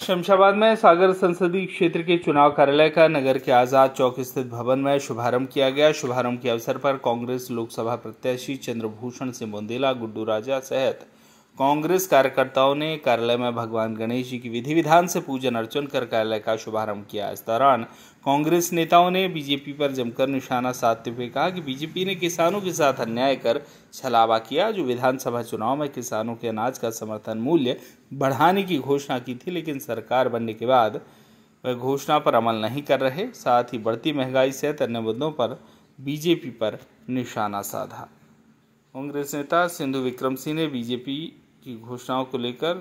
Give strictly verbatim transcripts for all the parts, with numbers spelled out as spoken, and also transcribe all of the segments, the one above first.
शमशाबाद में सागर संसदीय क्षेत्र के चुनाव कार्यालय का नगर के आजाद चौक स्थित भवन में शुभारंभ किया गया। शुभारंभ के अवसर पर कांग्रेस लोकसभा प्रत्याशी चंद्रभूषण सिंह बुंदेला, गुड्डू राजा सहित कांग्रेस कार्यकर्ताओं ने कार्यालय में भगवान गणेश जी की विधि विधान से पूजन अर्चन कर कार्यालय का शुभारंभ किया। इस दौरान कांग्रेस नेताओं ने बीजेपी पर जमकर निशाना साधते हुए कहा कि बीजेपी ने किसानों के साथ अन्याय कर छलावा किया। जो विधानसभा चुनाव में किसानों के अनाज का समर्थन मूल्य बढ़ाने की घोषणा की थी, लेकिन सरकार बनने के बाद वह घोषणा पर अमल नहीं कर रहे। साथ ही बढ़ती महंगाई सहित अन्य मुद्दों पर बीजेपी पर निशाना साधा। कांग्रेस नेता सिंधु विक्रम सिंह ने बीजेपी की घोषणाओं को लेकर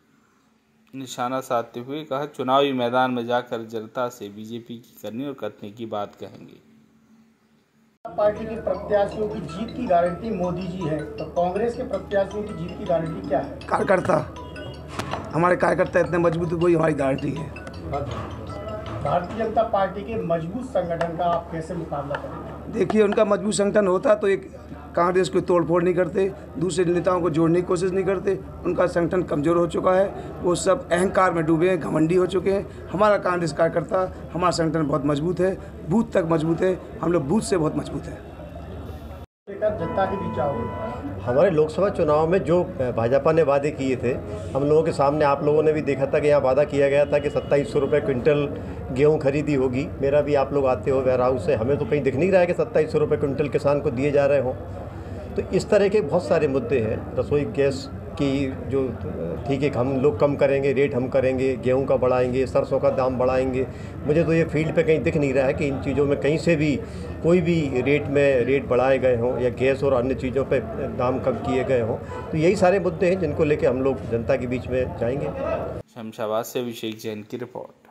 निशाना साधते हुए कहा, चुनावी मैदान में जाकर जनता से बीजेपी की करनी और कथनी की बात कहेंगे। पार्टी के प्रत्याशियों की जीत की गारंटी मोदी जी है, तो कांग्रेस के प्रत्याशियों की जीत की गारंटी क्या है? कार्यकर्ता, हमारे कार्यकर्ता इतने मजबूत, वही हमारी गारंटी है। भारतीय जनता पार्टी के मजबूत संगठन का आप कैसे मुकाबला करेंगे? देखिए, उनका मजबूत संगठन होता तो एक कांग्रेस को तोड़फोड़ नहीं करते, दूसरे नेताओं को जोड़ने की कोशिश नहीं करते। उनका संगठन कमज़ोर हो चुका है, वो सब अहंकार में डूबे हैं, घमंडी हो चुके हैं। हमारा कांग्रेस कार्यकर्ता, हमारा संगठन बहुत मजबूत है, बूथ तक मजबूत है, हम लोग बूथ से बहुत मजबूत है। जनता के बीच आओगे। हमारे लोकसभा चुनाव में जो भाजपा ने वादे किए थे, हम लोगों के सामने आप लोगों ने भी देखा था कि यहाँ वादा किया गया था कि सत्ताईस सौ रुपये क्विंटल गेहूँ खरीदी होगी। मेरा भी आप लोग आते हो वेयर हाउस से, हमें तो कहीं दिख नहीं रहा है कि सत्ताईस सौ रुपये क्विंटल किसान को दिए जा रहे हों। तो इस तरह के बहुत सारे मुद्दे हैं। रसोई गैस की जो ठीक है, हम लोग कम करेंगे, रेट हम करेंगे, गेहूं का बढ़ाएंगे, सरसों का दाम बढ़ाएंगे। मुझे तो ये फील्ड पे कहीं दिख नहीं रहा है कि इन चीज़ों में कहीं से भी कोई भी रेट में रेट बढ़ाए गए हों या गैस और अन्य चीज़ों पे दाम कम किए गए हों। तो यही सारे मुद्दे हैं जिनको लेके हम लोग जनता के बीच में जाएंगे। शमशाबाद से अभिषेक जैन की रिपोर्ट।